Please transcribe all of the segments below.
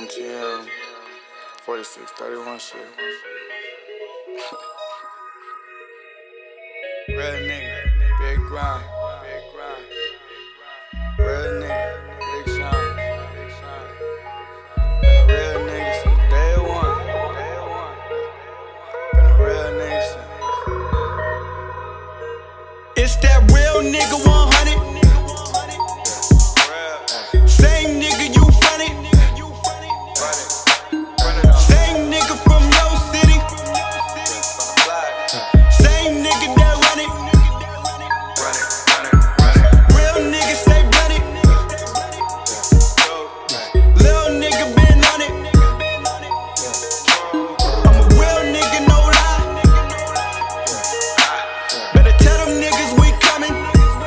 MTM 4631 shit. Real nigga, big grind, real nigga, big shine, Been a real nigga since day one, Been a real nigga since. It's that real nigga 100. Same nigga, you run it. Same nigga from your city. Same nigga that run it. Real nigga stay run it. Lil' nigga been on it. I'm a real nigga, no lie. Better tell them niggas we coming.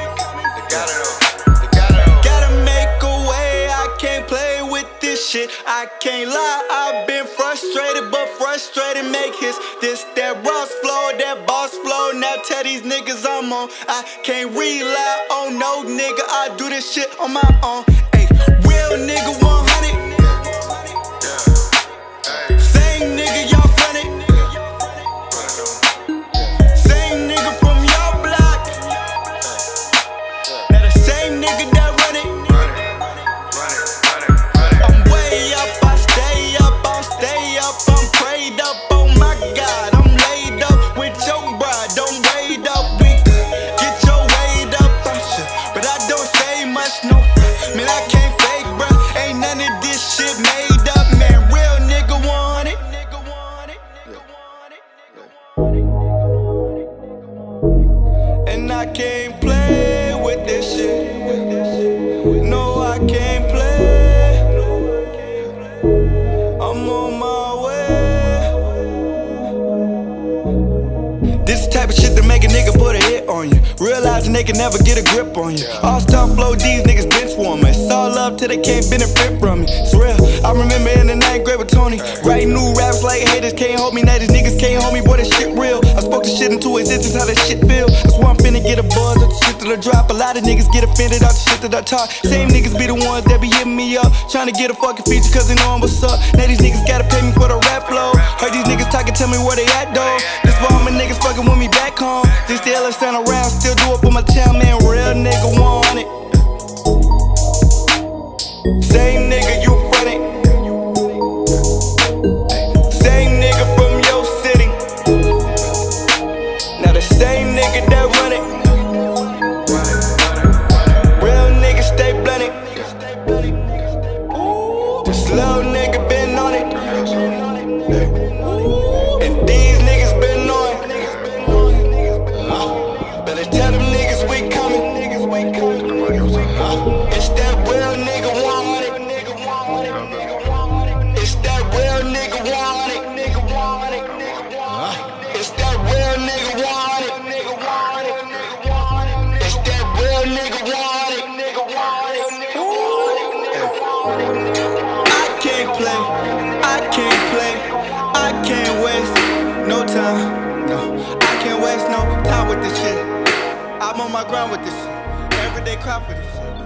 Gotta make a way, I can't play with this shit. I can't lie, I've been frustrated, but frustrated make hits. This that Ross flow, that boss flow. Now tell these niggas I'm on. I can't rely on no nigga, I do this shit on my own. Ayy, real nigga 100. Same nigga, y'all front it. Same nigga from your block. Now the same nigga that run it. I'm way up, I stay up, I'm prayed up, oh my God, I'm laid up with your bride, don't wait up, we get your weight up, but I don't say much, no, man, I can't fake, bruh, ain't none of this shit made up, man, real nigga want it, and I can't play with this shit, no, I can't play. I'm on my way. This the type of shit that make a nigga put a hit on you. Realizing they can never get a grip on you. All-star flow, these niggas bench warming. It's all love till they can't benefit from me. It's real. I remember in the 9th grade with Tony, writing new raps like haters can't hold me. Now these niggas can't hold me, boy, that shit real. I spoke the shit into existence, how that shit feel. I swear I'm finna get a buzz off the shit that I drop. A lot of niggas get offended off the shit that I talk. Same niggas be the ones that be hitting me up, trying to get a fucking feature cause they know I'm what's up. Now these niggas gotta pay me for the rap flow. Heard these niggas talking, tell me where they at though. This for all my niggas fucking with me back home. Just the LS stand around, still do it for my town, man. Real nigga want it. Same nigga, you front it. Same nigga from your city. Now the same nigga that run it. Real nigga stay blunted. This little nigga been on it. And these niggas been on it. Better tell them niggas we coming. It's that real nigga want it. It's that real nigga want it. It's that real nigga want it. It's that real nigga want it. I can't play, I can't waste no time. No, I can't waste no time with this shit. I'm on my grind with this shit. Everyday crop with this shit.